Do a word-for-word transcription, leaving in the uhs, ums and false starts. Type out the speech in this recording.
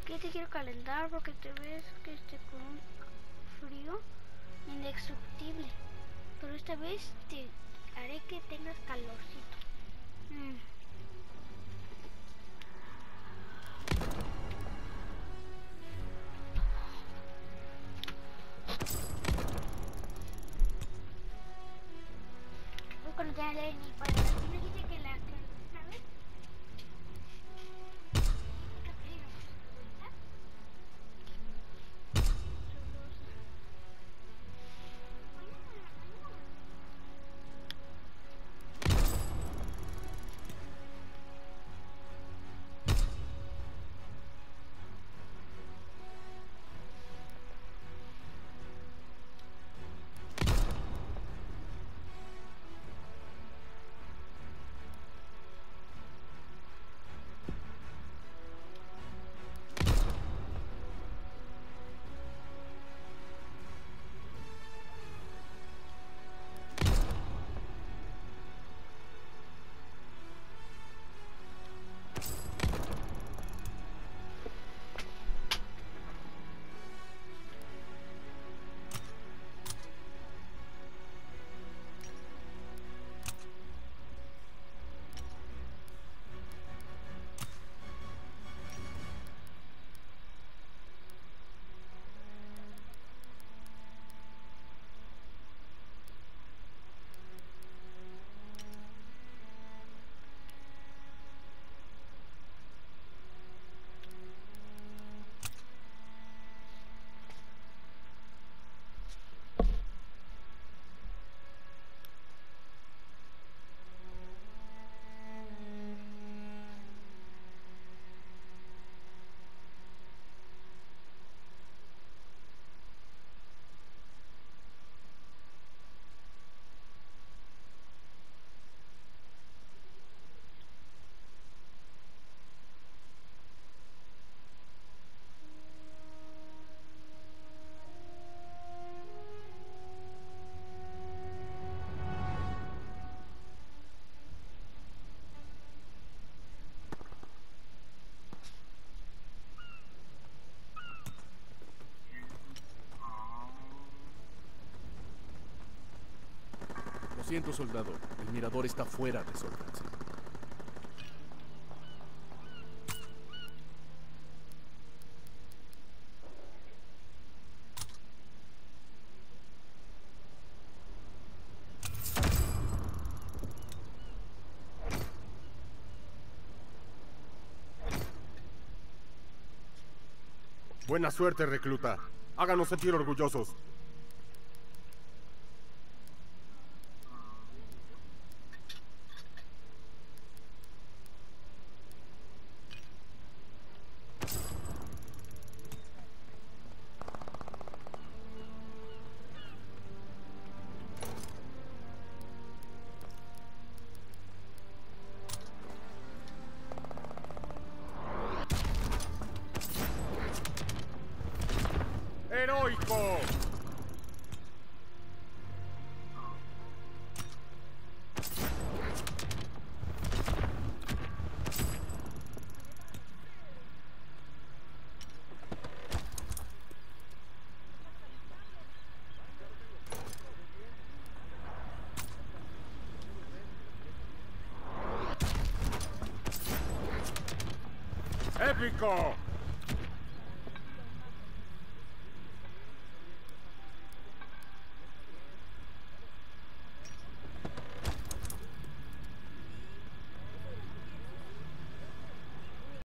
que te quiero calentar porque te ves que esté con un frío indestructible. Pero esta vez te haré que tengas calorcito. Mm. Cuando te haré ni para ti me dijiste que la que, ¿sabes? Lo siento, soldado. El mirador está fuera de su alcance. Buena suerte, recluta. Háganos sentir orgullosos. ¡Heroico! ¡Épico!